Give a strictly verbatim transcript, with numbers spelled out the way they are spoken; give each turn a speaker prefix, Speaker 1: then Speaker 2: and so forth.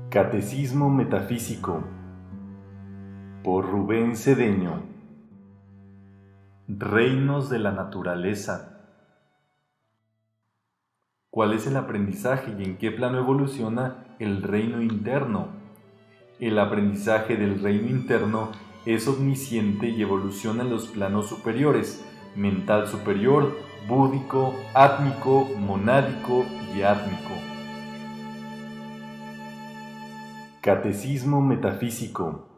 Speaker 1: Catecismo Metafísico por Rubén Cedeño. Reinos de la naturaleza. ¿Cuál es el aprendizaje y en qué plano evoluciona el reino interno? El aprendizaje del reino interno es omnisciente y evoluciona en los planos superiores: mental superior, búdico, átmico, monádico y átmico. Catecismo Metafísico